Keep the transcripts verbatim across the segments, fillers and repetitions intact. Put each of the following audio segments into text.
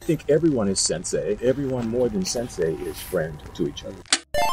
I think everyone is sensei. Everyone more than sensei is friend to each other.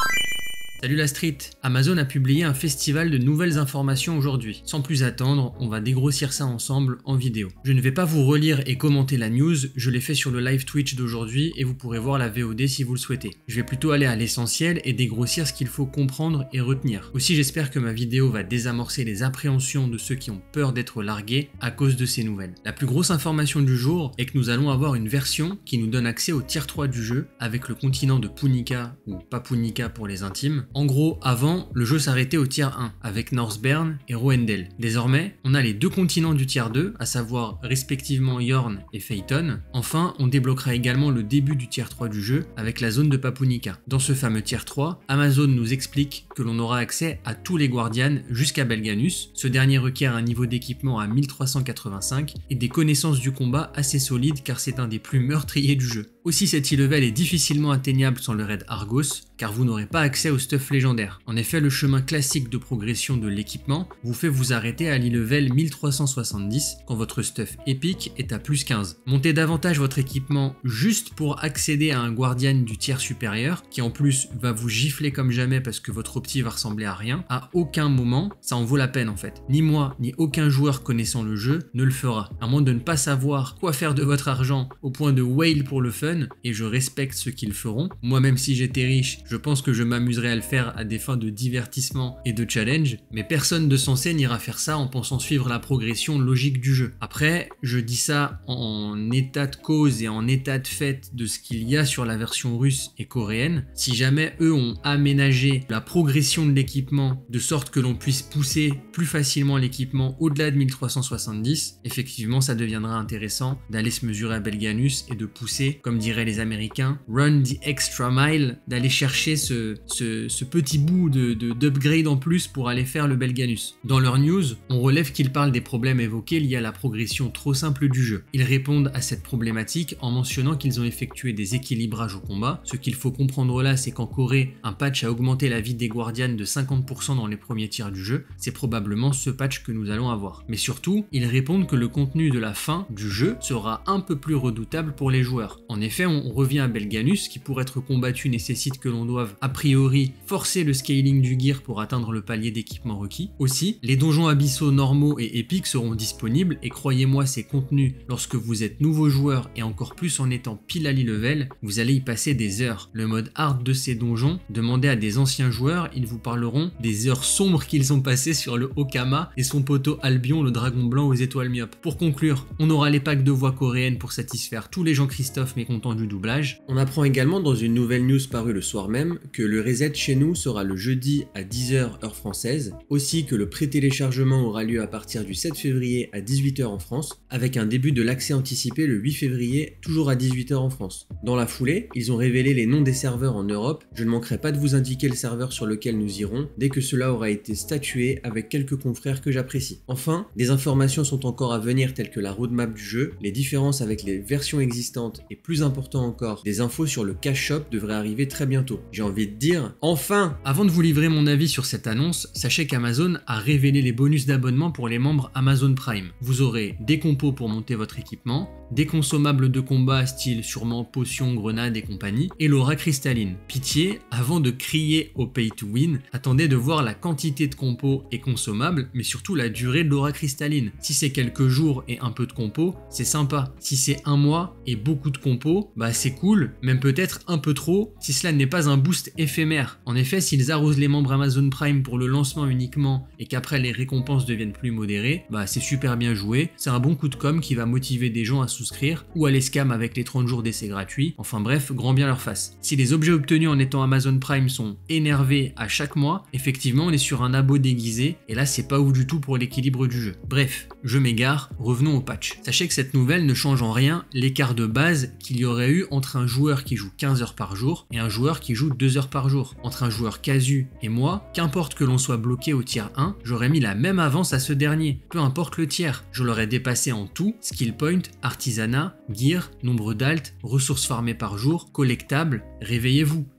Salut la street! Amazon a publié un festival de nouvelles informations aujourd'hui. Sans plus attendre, on va dégrossir ça ensemble en vidéo. Je ne vais pas vous relire et commenter la news, je l'ai fait sur le live Twitch d'aujourd'hui et vous pourrez voir la V O D si vous le souhaitez. Je vais plutôt aller à l'essentiel et dégrossir ce qu'il faut comprendre et retenir. Aussi j'espère que ma vidéo va désamorcer les appréhensions de ceux qui ont peur d'être largués à cause de ces nouvelles. La plus grosse information du jour est que nous allons avoir une version qui nous donne accès au tier trois du jeu avec le continent de Punica ou Papunica pour les intimes. En gros, avant, le jeu s'arrêtait au tier un, avec Northbern et Roendel. Désormais, on a les deux continents du tier deux, à savoir respectivement Yorn et Phaeton. Enfin, on débloquera également le début du tier trois du jeu, avec la zone de Papunica. Dans ce fameux tier trois, Amazon nous explique que l'on aura accès à tous les Guardians jusqu'à Belganus. Ce dernier requiert un niveau d'équipement à mille trois cent quatre-vingt-cinq et des connaissances du combat assez solides car c'est un des plus meurtriers du jeu. Aussi, cet e-level est difficilement atteignable sans le raid Argos, car vous n'aurez pas accès au stuff légendaire. En effet, le chemin classique de progression de l'équipement vous fait vous arrêter à l'e-level mille trois cent soixante-dix quand votre stuff épique est à plus quinze. Montez davantage votre équipement juste pour accéder à un guardian du tiers supérieur, qui en plus va vous gifler comme jamais parce que votre opti va ressembler à rien. À aucun moment, ça en vaut la peine en fait. Ni moi, ni aucun joueur connaissant le jeu ne le fera. À moins de ne pas savoir quoi faire de votre argent au point de whale pour le fun, et je respecte ceux qui le feront. Moi, même si j'étais riche, je pense que je m'amuserais à le faire à des fins de divertissement et de challenge, mais personne de sensé n'ira faire ça en pensant suivre la progression logique du jeu. Après, je dis ça en état de cause et en état de fait de ce qu'il y a sur la version russe et coréenne. Si jamais eux ont aménagé la progression de l'équipement de sorte que l'on puisse pousser plus facilement l'équipement au-delà de mille trois cent soixante-dix, effectivement ça deviendra intéressant d'aller se mesurer à Belganus et de pousser, comme diraient les Américains, run the extra mile, d'aller chercher ce, ce, ce petit bout de, de, d'upgrade en plus pour aller faire le Belganus. Dans leur news, on relève qu'ils parlent des problèmes évoqués liés à la progression trop simple du jeu. Ils répondent à cette problématique en mentionnant qu'ils ont effectué des équilibrages au combat. Ce qu'il faut comprendre là, c'est qu'en Corée, un patch a augmenté la vie des Guardians de cinquante pour cent dans les premiers tiers du jeu. C'est probablement ce patch que nous allons avoir. Mais surtout, ils répondent que le contenu de la fin du jeu sera un peu plus redoutable pour les joueurs. En effet, on revient à Belganus qui pour être combattu nécessite que l'on doive a priori forcer le scaling du gear pour atteindre le palier d'équipement requis. Aussi, les donjons abyssaux normaux et épiques seront disponibles et croyez-moi ces contenus, lorsque vous êtes nouveau joueur et encore plus en étant pile à l'e-level, vous allez y passer des heures. Le mode hard de ces donjons, demandez à des anciens joueurs, ils vous parleront des heures sombres qu'ils ont passées sur le Okama et son poteau Albion, le dragon blanc aux étoiles myopes. Pour conclure, on aura les packs de voix coréennes pour satisfaire tous les gens Christophe mécontents du doublage. On apprend également dans une nouvelle news parue le soir même que le reset chez nous sera le jeudi à dix heures heure française, aussi que le pré-téléchargement aura lieu à partir du sept février à dix-huit heures en France, avec un début de l'accès anticipé le huit février toujours à dix-huit heures en France. Dans la foulée, ils ont révélé les noms des serveurs en Europe, je ne manquerai pas de vous indiquer le serveur sur lequel nous irons dès que cela aura été statué avec quelques confrères que j'apprécie. Enfin, des informations sont encore à venir telles que la roadmap du jeu, les différences avec les versions existantes et plus important encore, des infos sur le cash shop devraient arriver très bientôt. J'ai envie de dire, enfin! Avant de vous livrer mon avis sur cette annonce, sachez qu'Amazon a révélé les bonus d'abonnement pour les membres Amazon Prime. Vous aurez des compos pour monter votre équipement, des consommables de combat style sûrement potions, grenades et compagnie, et l'aura cristalline. Pitié, avant de crier au pay to win, attendez de voir la quantité de compos et consommables, mais surtout la durée de l'aura cristalline. Si c'est quelques jours et un peu de compos, c'est sympa. Si c'est un mois et beaucoup de compos, bah c'est cool, même peut-être un peu trop, si cela n'est pas un boost éphémère. En effet, s'ils arrosent les membres Amazon Prime pour le lancement uniquement et qu'après les récompenses deviennent plus modérées, bah c'est super bien joué, c'est un bon coup de com' qui va motiver des gens à souscrire ou à les scam avec les trente jours d'essai gratuits, enfin bref, grand bien leur face. Si les objets obtenus en étant Amazon Prime sont énervés à chaque mois, effectivement on est sur un abo déguisé et là c'est pas ouf du tout pour l'équilibre du jeu. Bref, je m'égare, revenons au patch. Sachez que cette nouvelle ne change en rien l'écart de base qu'il y aurait eu entre un joueur qui joue quinze heures par jour et un joueur qui joue deux heures par jour. Entre un joueur casu et moi, qu'importe que l'on soit bloqué au tiers un, j'aurais mis la même avance à ce dernier, peu importe le tiers. Je l'aurais dépassé en tout, skill point, artisanat, gear, nombre d'alt, ressources farmées par jour, collectables, réveillez-vous.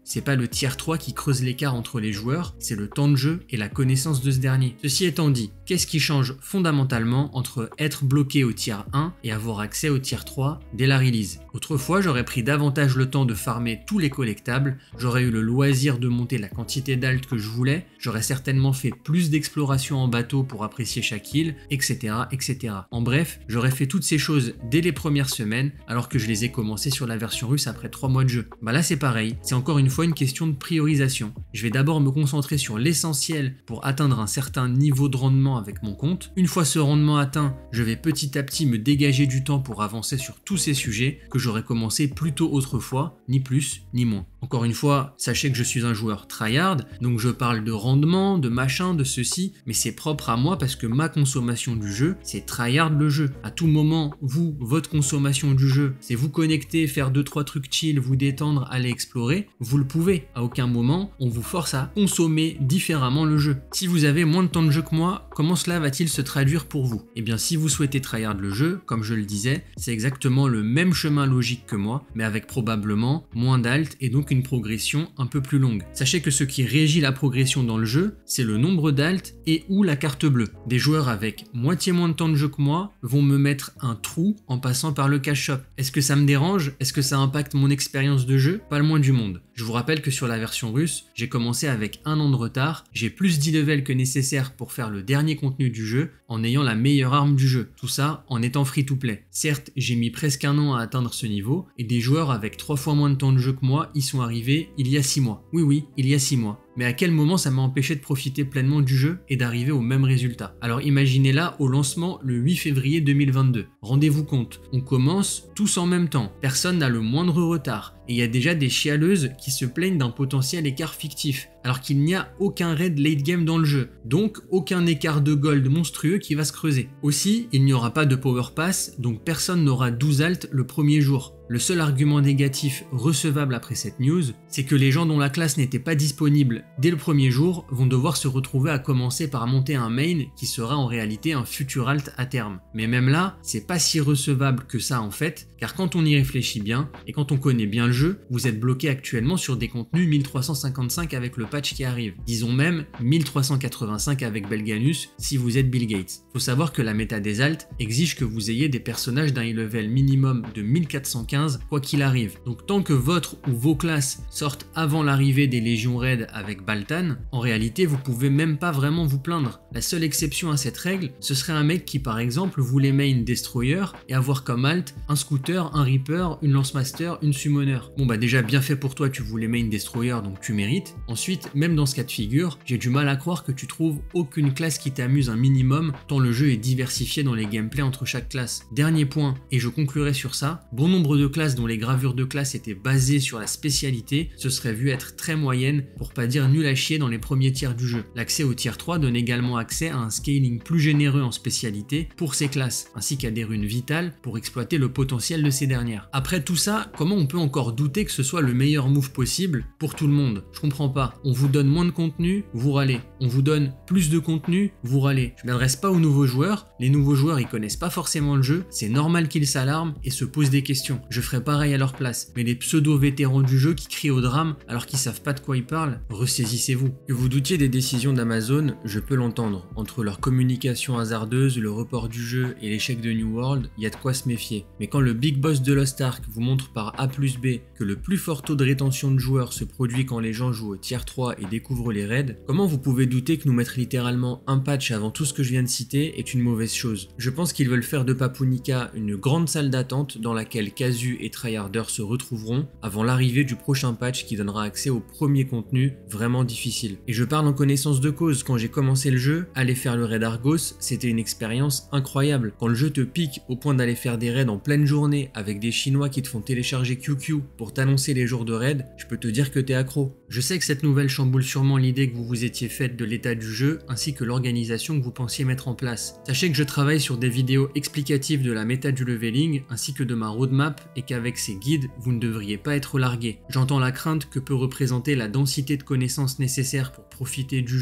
c'est pas le tier trois qui creuse l'écart entre les joueurs, c'est le temps de jeu et la connaissance de ce dernier. Ceci étant dit, qu'est-ce qui change fondamentalement entre être bloqué au tier un et avoir accès au tier trois dès la release? Autrefois, j'aurais pris davantage le temps de farmer tous les collectables, j'aurais eu le loisir de monter la quantité d'alt que je voulais, j'aurais certainement fait plus d'exploration en bateau pour apprécier chaque île, et cetera et cetera. En bref, j'aurais fait toutes ces choses dès les premières semaines, alors que je les ai commencées sur la version russe après trois mois de jeu. Bah là c'est pareil, c'est encore une fois une question de priorisation. Je vais d'abord me concentrer sur l'essentiel pour atteindre un certain niveau de rendement avec mon compte. Une fois ce rendement atteint, je vais petit à petit me dégager du temps pour avancer sur tous ces sujets que j'aurais commencé plus tôt autrefois, ni plus ni moins. Encore une fois, sachez que je suis un joueur tryhard, donc je parle de rendement, de machin, de ceci, mais c'est propre à moi parce que ma consommation du jeu, c'est tryhard le jeu. À tout moment, vous, votre consommation du jeu, c'est vous connecter, faire deux trois trucs chill, vous détendre, aller explorer, vous le pouvez. À aucun moment, on vous force à consommer différemment le jeu. Si vous avez moins de temps de jeu que moi, comment cela va-t-il se traduire pour vous? Eh bien, si vous souhaitez tryhard le jeu, comme je le disais, c'est exactement le même chemin logique que moi, mais avec probablement moins d'alt et donc une progression un peu plus longue. Sachez que ce qui régit la progression dans le jeu, c'est le nombre d'alt et ou la carte bleue. Des joueurs avec moitié moins de temps de jeu que moi vont me mettre un trou en passant par le cash shop. Est-ce que ça me dérange? Est-ce que ça impacte mon expérience de jeu? Pas le moins du monde. Je vous rappelle que sur la version russe, j'ai commencé avec un an de retard, j'ai plus dix levels que nécessaire pour faire le dernier contenu du jeu en ayant la meilleure arme du jeu. Tout ça en étant free to play. Certes, j'ai mis presque un an à atteindre ce niveau et des joueurs avec trois fois moins de temps de jeu que moi y sont arrivés il y a six mois. Oui oui, il y a six mois. Mais à quel moment ça m'a empêché de profiter pleinement du jeu et d'arriver au même résultat? Alors imaginez là au lancement le huit février deux mille vingt-deux. Rendez-vous compte, on commence tous en même temps, personne n'a le moindre retard. Et il y a déjà des chialeuses qui se plaignent d'un potentiel écart fictif, alors qu'il n'y a aucun raid late game dans le jeu, donc aucun écart de gold monstrueux qui va se creuser. Aussi, il n'y aura pas de power pass, donc personne n'aura douze alt le premier jour. Le seul argument négatif recevable après cette news, c'est que les gens dont la classe n'était pas disponible dès le premier jour vont devoir se retrouver à commencer par monter un main qui sera en réalité un futur alt à terme. Mais même là, c'est pas si recevable que ça en fait, car quand on y réfléchit bien, et quand on connaît bien le jeu, vous êtes bloqué actuellement sur des contenus mille trois cent cinquante-cinq avec le patch qui arrive. Disons même mille trois cent quatre-vingt-cinq avec Belganus si vous êtes Bill Gates. Faut savoir que la méta des alts exige que vous ayez des personnages d'un level minimum de mille quatre cent quinze quoi qu'il arrive. Donc tant que votre ou vos classes sortent avant l'arrivée des légions raid avec Baltan, en réalité vous pouvez même pas vraiment vous plaindre. La seule exception à cette règle, ce serait un mec qui par exemple voulait main Destroyer et avoir comme alt un Scooter, un Reaper, une Lancemaster, une Summoner. Bon bah déjà bien fait pour toi, tu voulais main Destroyer donc tu mérites. Ensuite, même dans ce cas de figure, j'ai du mal à croire que tu trouves aucune classe qui t'amuse un minimum tant le jeu est diversifié dans les gameplays entre chaque classe. Dernier point, et je conclurai sur ça, bon nombre de classes dont les gravures de classe étaient basées sur la spécialité se seraient vues être très moyennes pour pas dire nul à chier dans les premiers tiers du jeu. L'accès au tier trois donne également accès à un scaling plus généreux en spécialité pour ces classes, ainsi qu'à des runes vitales pour exploiter le potentiel de ces dernières. Après tout ça, comment on peut encore douter que ce soit le meilleur move possible pour tout le monde? Je comprends pas. On vous donne moins de contenu, vous râlez. On vous donne plus de contenu, vous râlez. Je m'adresse pas aux nouveaux joueurs, les nouveaux joueurs ils connaissent pas forcément le jeu, c'est normal qu'ils s'alarment et se posent des questions. Je ferai pareil à leur place, mais les pseudo-vétérans du jeu qui crient au drame alors qu'ils savent pas de quoi ils parlent, ressaisissez-vous. Que vous doutiez des décisions d'Amazon, je peux l'entendre. Entre leur communication hasardeuse, le report du jeu et l'échec de New World, il y a de quoi se méfier. Mais quand le big boss de Lost Ark vous montre par A plus B que le plus fort taux de rétention de joueurs se produit quand les gens jouent au tier trois et découvrent les raids, comment vous pouvez douter que nous mettre littéralement un patch avant tout ce que je viens de citer est une mauvaise chose? Je pense qu'ils veulent faire de Papunica une grande salle d'attente dans laquelle Casu et tryharders se retrouveront avant l'arrivée du prochain patch qui donnera accès au premier contenu vraiment difficile. Et je parle en connaissance de cause, quand j'ai commencé le jeu, aller faire le raid Argos, c'était une expérience incroyable. Quand le jeu te pique au point d'aller faire des raids en pleine journée avec des Chinois qui te font télécharger Q Q pour t'annoncer les jours de raid, je peux te dire que t'es accro. Je sais que cette nouvelle chamboule sûrement l'idée que vous vous étiez faite de l'état du jeu ainsi que l'organisation que vous pensiez mettre en place. Sachez que je travaille sur des vidéos explicatives de la méta du leveling ainsi que de ma roadmap et qu'avec ces guides, vous ne devriez pas être largué. J'entends la crainte que peut représenter la densité de connaissances nécessaires pour profiter du jeu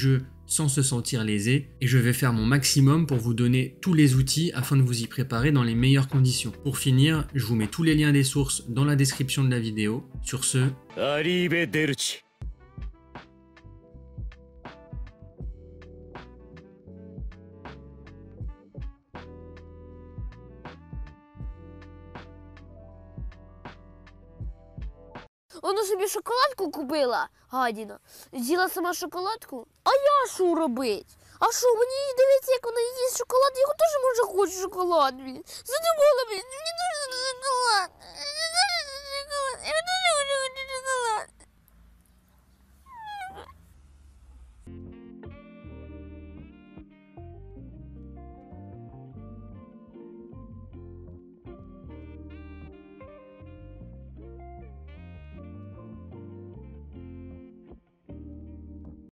sans se sentir lésé, et je vais faire mon maximum pour vous donner tous les outils afin de vous y préparer dans les meilleures conditions. Pour finir, je vous mets tous les liens des sources dans la description de la vidéo. Sur ce, Arrivederci. 'Вона собі шоколадку купила, гадіна. З'їла сама шоколадку. А я що робить? А що, мені дивиться, як вона їсть шоколад, я теж, може, хочу шоколад, блін. Задумала, блін, мені дуже шоколад. Мені дуже шоколад.